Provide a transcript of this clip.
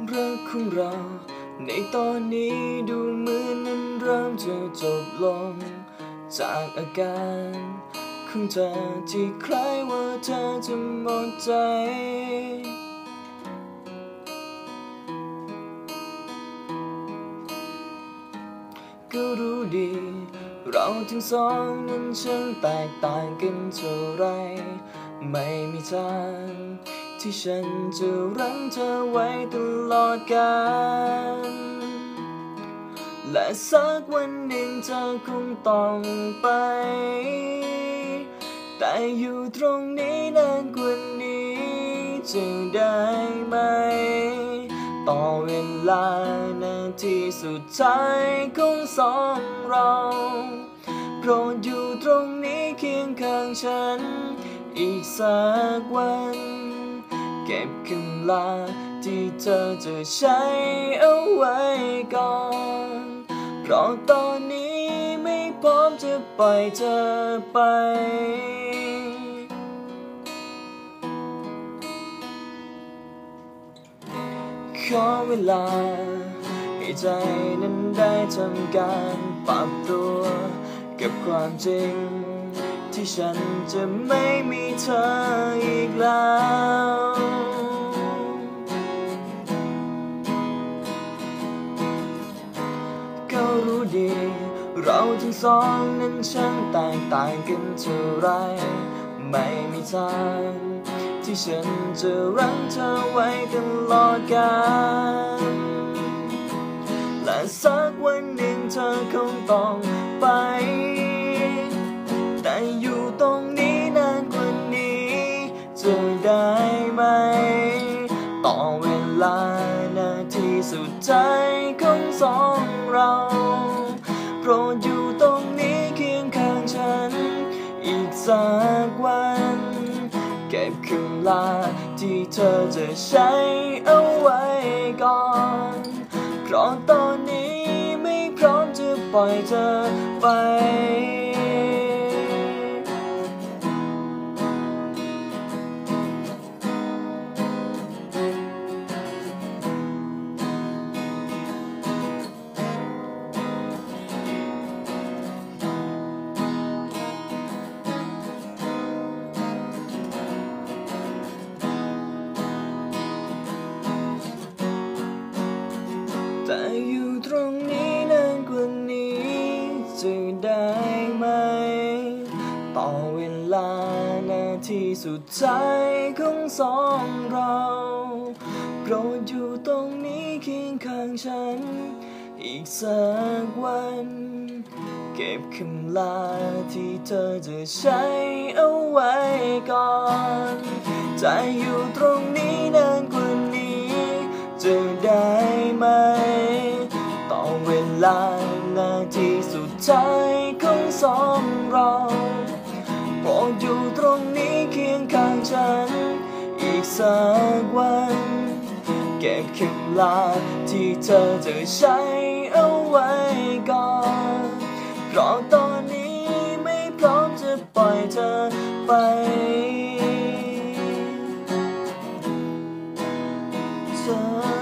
รักของเราในตอนนี้ดูเหมือนนั้นเริ่มจะจบลงจากอาการของเธอที่คล้ายว่าเธอจะหมดใจก็รู้ดีเราทั้งสองนั้นช่างแตกต่างกันเท่าไรไม่มีทางที่ฉันจะรั้งเธอไว้ตลอดกาลและสักวันหนึ่งเธอคงต้องไปแต่อยู่ตรงนี้นานกว่านี้จะได้ไหมต่อเวลานาทีสุดท้ายของสองเราโปรดอยู่ตรงนี้เคียงข้างฉันอีกสักวันเก็บคำลาที่เธอจะใช้เอาไว้ก่อนเพราะตอนนี้ไม่พร้อมจะปล่อยเธอไปขอเวลาให้ใจนั้นได้ทำการปรับตัวกับความจริงที่ฉันจะไม่มีเธออีกแล้วก็รู้ดีเราทั้งสองนั้นช่างแตกต่างกันเท่าไรไม่มีทางที่ฉันจะรั้งเธอไว้ตลอดกาลและสักวันหนึ่งเธอคงต้องไปแต่อยู่ตรงนี้นานกว่านี้จะได้ไหมต่อเวลานาทีสุดท้ายของสองเราโปรดอยู่ตรงนี้เคียงข้างฉันอีกสักวันเก็บคำลาที่เธอจะใช้เอาไว้ก่อนเพราะตอนนี้ไม่พร้อมจะปล่อยเธอไปแต่อยู่ตรงนี้นานกว่านี้จะได้ไหมต่อเวลานาทีสุดท้ายของสองเราโปรดอยู่ตรงนี้เคียงข้างฉันอีกสักวันเก็บคำลาที่เธอจะใช้เอาไว้ก่อนจะอยู่ตรงนี้นานกว่านี้จะได้ไหมต่อเวลานาทีสุดท้ายของสองเราโปรดอยู่ตรงนี้เคียงข้างฉันอีกสักวันเก็บคำลาที่เธอจะใช้เอาไว้ก่อนเพราะตอนนี้ไม่พร้อมจะปล่อยเธอไปเธอ